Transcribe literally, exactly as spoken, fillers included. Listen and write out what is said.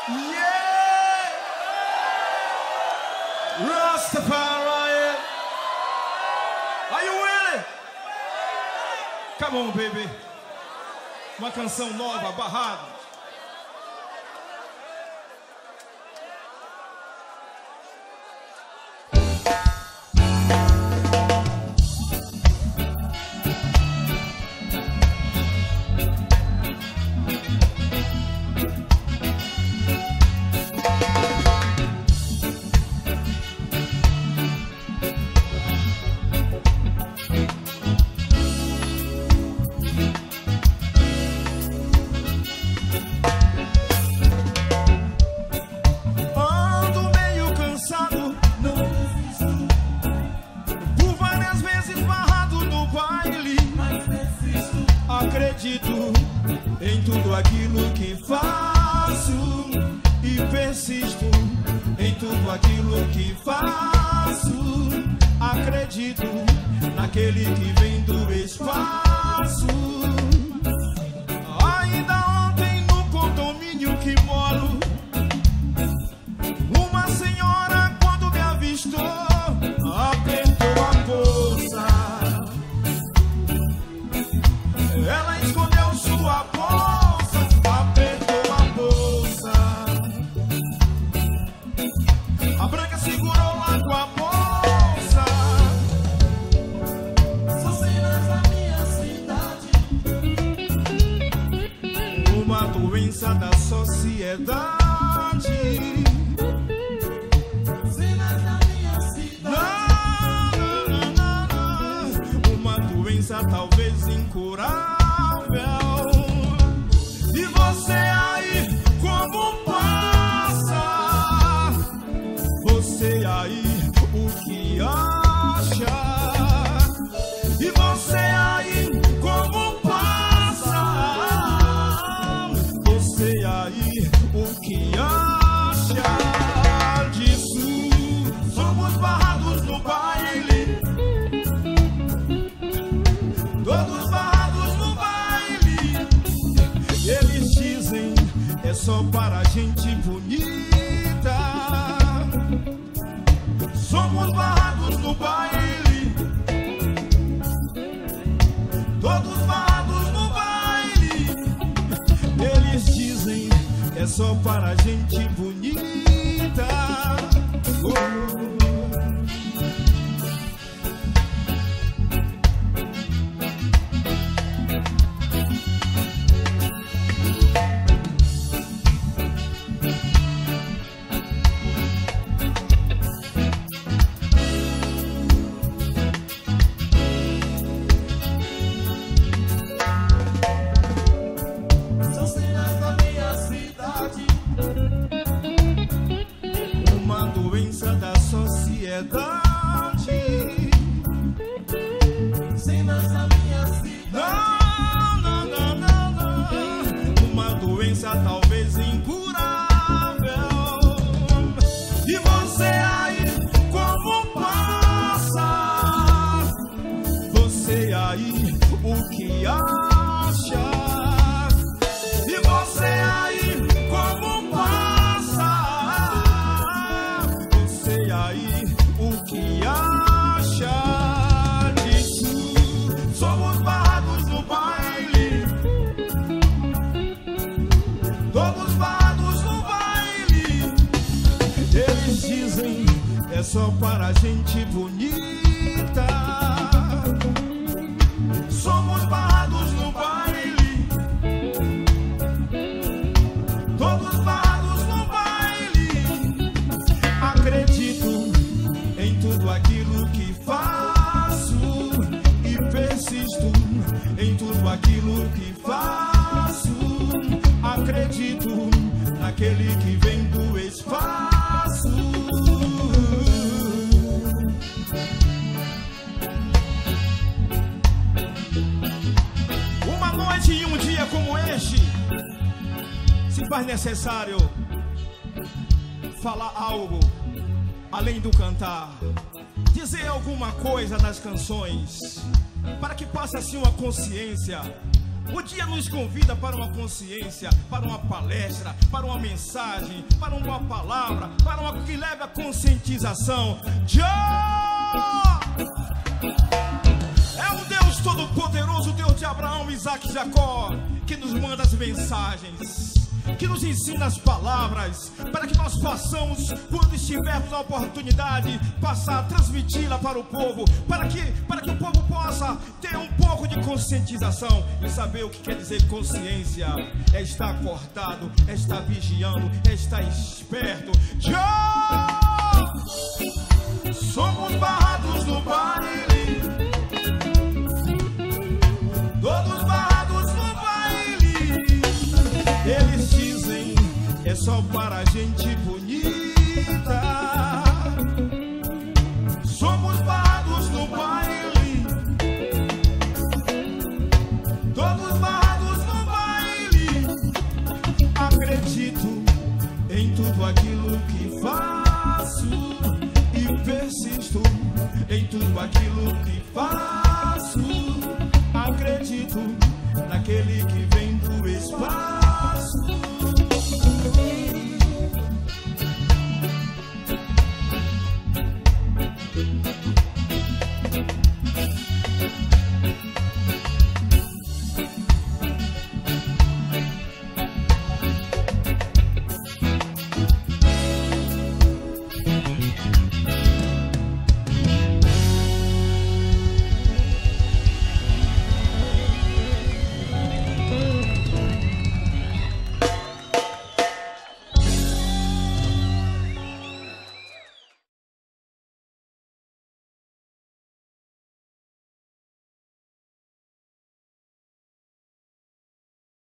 Yeah! Rastafari! Are you ready? Come on, baby. Uma canção nova, Barrado. Acredito em tudo aquilo que faço e persisto em tudo aquilo que faço. Acredito naquele que vem do espaço. Ainda ontem no condomínio que moro, uma senhora quando me avistou apertou a bolsa. Ela escondeu sua bolsa, apertou a bolsa. A branca segurou logo a bolsa. São cenas da minha cidade, uma doença da sociedade. Cenas da minha cidade, não, não, não, não. Uma doença talvez incurável. E você aí como passa? Você aí o que acha? E você aí como passa? Você aí o que acha disso? Somos barrados no baile, todos barrados no baile. Eles dizem é só para gente bonita. Somos barrados no baile, todos barrados no baile. Eles dizem é só para gente bonita. Oh. Uma doença da sociedade. Cenas da minha cidade. Não, não, não, não, não. Uma doença talvez incurável. E você aí como passa? Você aí o que acha? E você aí como passa? Você aí o que acha disso? Somos barrados no baile, todos barrados no baile. Eles dizem é só para gente bonita. Somos barrados no baile, todos barrados no baile. Acredito em tudo aquilo que faço e persisto em tudo aquilo que faço. Acredito naquele que vem do espaço. Uma noite e um dia como este, se faz necessário falar algo além do cantar, dizer alguma coisa nas canções, para que passe assim uma consciência O dia nos convida para uma consciência, para uma palestra, para uma mensagem, para uma palavra, para uma que leve a conscientização. Jah é o Deus Todo-Poderoso, o Deus de Abraão, Isaac e Jacó, que nos manda as mensagens, que nos ensina as palavras, para que nós possamos, quando estivermos na oportunidade, passar a transmiti-la para o povo, para que, para que o povo possa ter um pouco de conscientização e saber o que quer dizer consciência. É estar acordado, é estar vigiando, é estar esperto. Já somos barrados no baile, todos barrados no baile. Eles dizem, é só para gente bonita. Somos barrados no baile, todos barrados no baile. Acredito em tudo aquilo que faço e persisto em tudo aquilo que faço.